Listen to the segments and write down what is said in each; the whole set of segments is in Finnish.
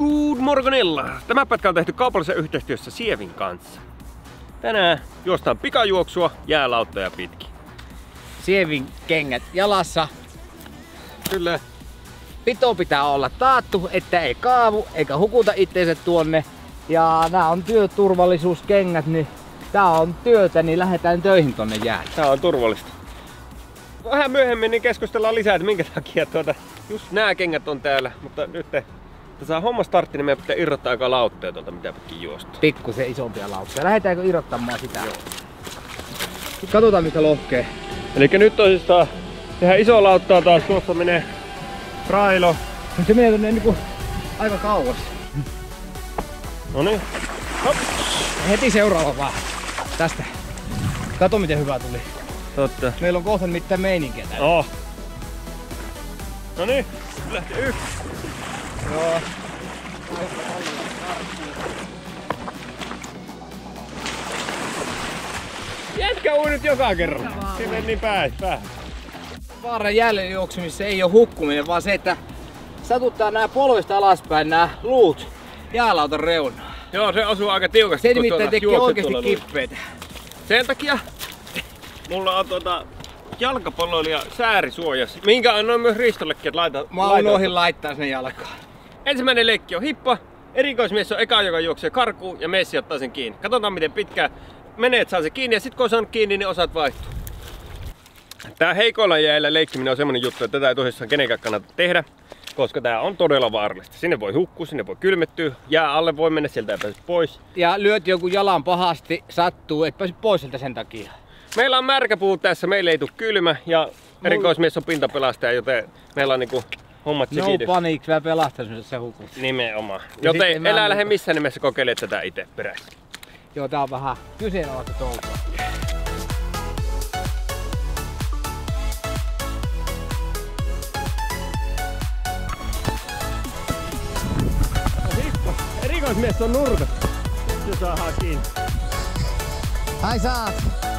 Good morgonilla! Tämä pätkä on tehty kaupallisessa yhteistyössä Sievin kanssa. Tänään juostaan pikajuoksua jäälauttoja pitkin. Sievin kengät jalassa. Kyllä. Pito pitää olla taattu, että ei kaavu eikä hukuta itseensä tuonne. Ja nämä on työturvallisuuskengät, niin tää on työtä, niin lähdetään töihin tonne jäälle. Tää on turvallista. Vähän myöhemmin niin keskustellaan lisää, että minkä takia just nämä kengät on täällä, mutta nyt saa homma startti, niin meidän pitää irrottaa aika lautteja tuolta, mitä pitkin juosta. Pikkusen isompia lautteja. Lähdetäänkö irrottamaan sitä? Joo. Katsotaan mikä lohkee. Eli nyt tosissaan tehdään iso lauttaa taas, tuossa menee railo. Se menee tonne niinku aika kauas. Noniin. Hop. Heti seuraava vaan. Tästä. Kato miten hyvä tuli. Totta. Meillä on kohta mitään meininkiä täällä. Oh. Noniin. Lähti yksi. Joo. Jätkä ui nyt joka kerran. Se meni niin päin. Vaaran jälleen juoksumisessa ei ole hukkuminen, vaan se, että satuttaa nää polvesta alaspäin nää luut jäälautan reunaan. Joo, se osuu aika tiukasti. Se nimittäin tekee oikeesti kippeitä. Sen takia mulla on jalkapalloilija säärisuojas, minkä annoin myös Ristollekin, että laita. Mä unohdin laittaa sen jalkaan. Ensimmäinen leikki on hippa. Erikoismies on eka, joka juoksee karkuun ja Messi ottaa sen kiinni. Katsotaan miten pitkään menee, että saa se kiinni, ja sit kun on saanut kiinni, niin osat vaihtuu. Tää heikoilla jäillä leikkiminen on semmonen juttu, että tätä ei tosissaan kenenkään kannata tehdä, koska tää on todella vaarallista. Sinne voi hukkua, sinne voi kylmettyä, jää alle voi mennä, sieltä ei pääse pois. Ja lyöt jonkun jalan pahasti, sattuu, et pääse pois sieltä sen takia. Meillä on märkäpuu tässä, meille ei tule kylmä, ja erikoismies on pintapelastaja, joten meillä on niinku hommat no sividy. paniiksi, mä pelastan se hukut. Nimenomaan. Ja Joten älä lähde missään nimessä kokeilemaan tätä itse perässä. Joo, tää on vähän kyseenalaista toukoa. Erikoismies on nurkassa. Se saadaan kiinni. Ai saat!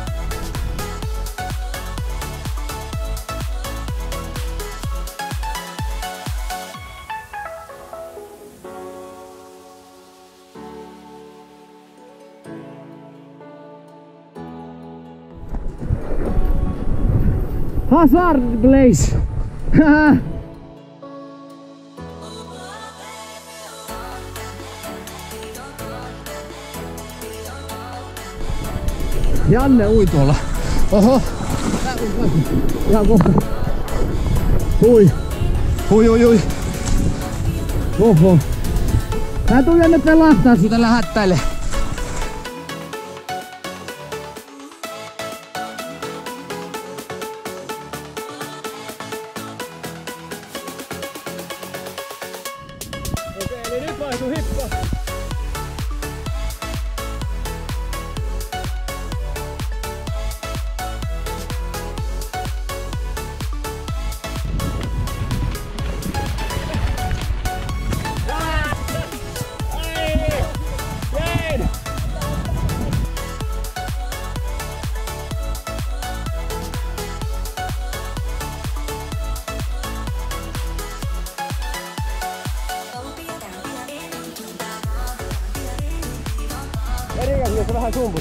Hazard Blaze! Janne ui tuolla. Oho! Ihan kohta. Ui! Ui! Oho! Tää tuu Janne pelastaa sut, älä hättäile. Okei, eli nyt vaihtuu hippa. Erikoismies on vähän sumpus.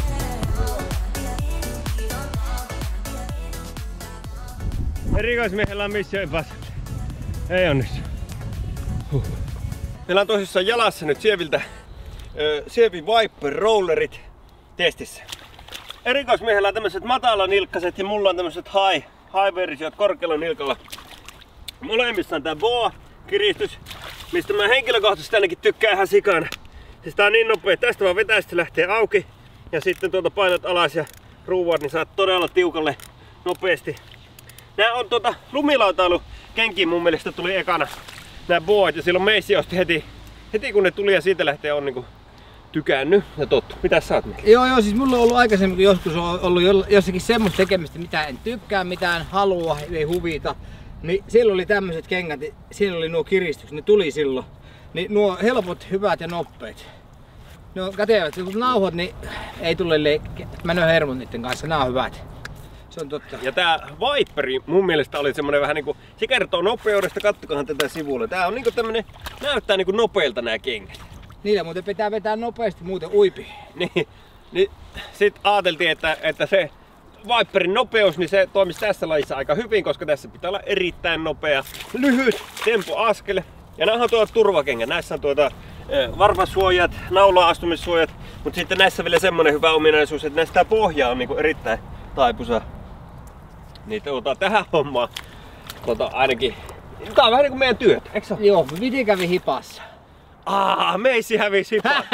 Erikoismiehellä on mission impossible. Ei onnistu. Meillä on tosissaan jalassa nyt Sieviltä Sievin Viper Rollerit testissä. Erikoismiehellä on tämmöiset matalanilkkaset ja mulla on tämmöiset high-versiot korkealla nilkalla. Molemmissa on tää boa-kiristys, mistä mä henkilökohtaisesti ainakin tykkään ihan sikana. Siis tää on niin nopea, tästä vaan vetää, se lähtee auki ja sitten painat alas ja ruuvat, niin saat todella tiukalle nopeasti. Nää on lumilautailu kenkiin mun mielestä tuli ekana nää boat ja silloin Messi osti heti kun ne tuli ja siitä lähtee on niinku tykännyt ja tottu. Mitäs sä oot mieltä? Joo, siis mulla on ollut aikaisemmin, kun joskus on ollut jossakin semmoista tekemistä, mitä en tykkää, mitään halua, ei huvita. Niin silloin oli tämmöiset kengät, siinä oli nuo kiristykset, ne tuli silloin. Niin nuo helpot, hyvät ja nopeet. Ne on kätevät, kun nauhat, niin ei tule leikkiä. Mä en oo hermon niiden kanssa, nää on hyvät. Se on totta. Ja tää Viperi mun mielestä oli semmonen vähän niinku, se kertoo nopeudesta, kattokahan tätä sivulla. Tää on niinku tämmönen, näyttää niinku nopeilta nää kengät. Niillä muuten pitää vetää nopeasti, muuten uipi. Niin sit ajateltiin, että se Viperin nopeus, niin se toimisi tässä lajissa aika hyvin, koska tässä pitää olla erittäin nopea, lyhyt tempoaskel. Ja nämä on turvakengät. Näissä on varvasuojat, naula-astumissuojat, mutta sitten näissä vielä semmonen hyvä ominaisuus, että näistä pohja on niinku erittäin taipuisa. Niin tähän hommaan ainakin. Tää on vähän niinku meidän työt, eikö se? Joo, Viti kävi hipassa. Meissi hävisi hipassa.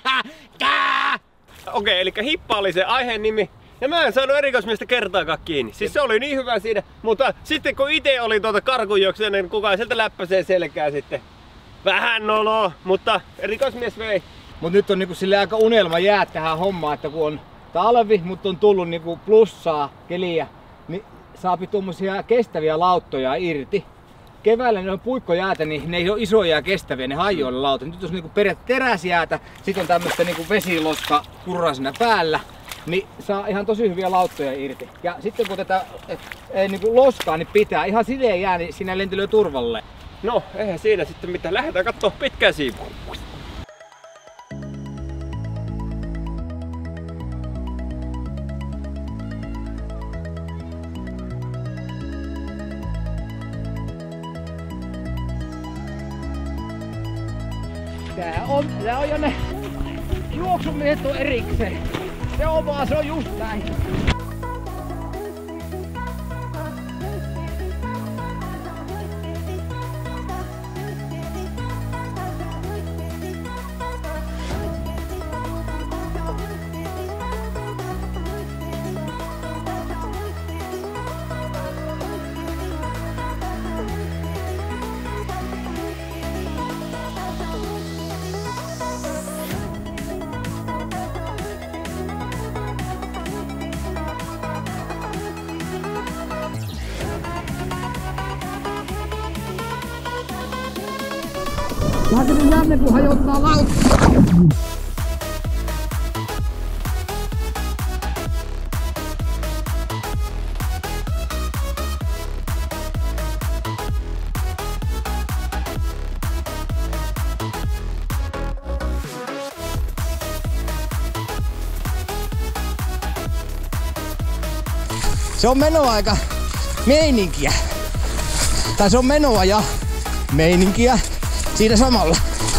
Okei, eli hippa oli se aiheen nimi. Ja mä en saanut erikoismiestä kertaakaan kiinni. Siis se oli niin hyvä siinä, mutta sitten kun itse oli karkunjuoksuja, niin kukaan sieltä läppäsee selkää sitten. Vähän noloa, mutta erikoismies vei. Mut nyt on niinku sille aika unelma jää tähän hommaan, että kun on talvi, mutta on tullut niinku plussaa keliä, niin saapi tuommoisia kestäviä lauttoja irti. Keväällä ne on puikkojäätä, niin ne ei ole isoja ja kestäviä, ne hajoille lautat. Nyt jos niinku teräsjäätä, sit on tämmöstä niinku vesiloska kurrasena päällä, niin saa ihan tosi hyviä lauttoja irti. Ja sitten kun tätä ei niinku loskaa, niin pitää ihan sileen jää, niin siinä lentelee turvalle. No, eihän siinä sitten mitään. Lähdetään kattoo pitkää siivua. Tää on jo ne juoksumiehet on erikseen. Se on just näin. Lähdetään Janne kun hajottaa lauttaa. Se on menoaika meininkiä. Tai se on menoa ja meininkiä. Siinä samalla.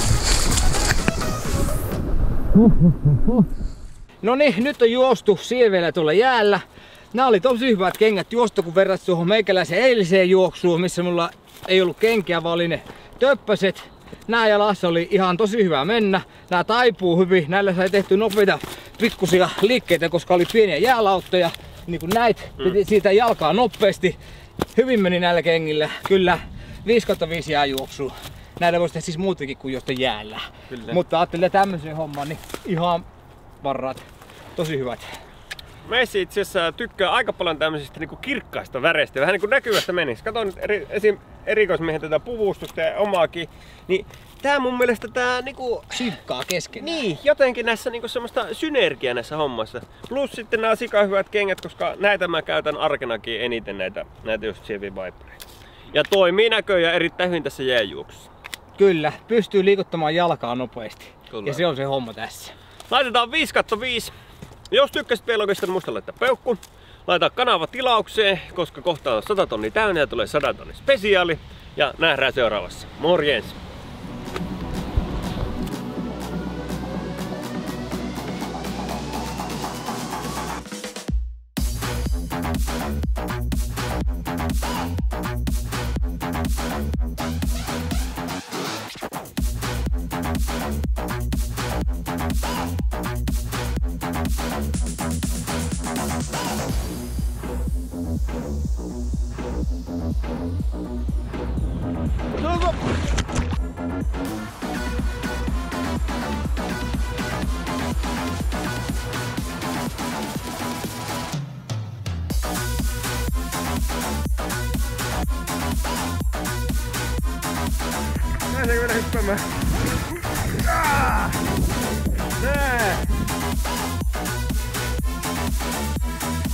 No niin, nyt on juostu sieveellä tuolla jäällä. Nämä oli tosi hyvät kengät juosta, kun verrat tuohon meikäläisen eiliseen juoksuun, missä mulla ei ollut kenkiä, vaan oli ne töppöset. Nää jalassa oli ihan tosi hyvä mennä. Nää taipuu hyvin. Näillä sai tehty nopeita pikkusia liikkeitä, koska oli pieniä jäälauttoja. Niin kuin näit, piti siitä jalkaa nopeasti. Hyvin meni näillä kengillä. Kyllä 5/5 jääjuoksua. Näillä voisi tehdä siis muutenkin kuin juosta jäällä. Kyllä. Mutta ajattelin, että tämmöisen homman, niin ihan varrat. Tosi hyvät. Meissi itse asiassa tykkää aika paljon tämmöisistä niinku kirkkaista väreistä, vähän niinku näkyvästä menistä. Katon esim. Erikoismiehen tätä puvustusta ja omaakin, niin tää mun mielestä tää niinku synkkaa keskenään. Niin, jotenkin näissä niinku semmoista synergiaa näissä hommassa. Plus sitten nämä sika hyvät kengät, koska näitä mä käytän arkenakin eniten näitä just Chevy Vipereita. Ja toimii näköjään erittäin hyvin tässä jääjuoksussa. Kyllä, pystyy liikuttamaan jalkaa nopeasti. Kyllä. Ja se on se homma tässä. Laitetaan 5/5. Jos tykkäsit vlogista, niin muista laittaa peukku. Laita kanava tilaukseen, koska kohta on 100 tonnia täynnä ja tulee 100 tonnia spesiaali. Ja nähdään seuraavassa. Morjens! Nähdäänkö mennä hyppäämään? Nää!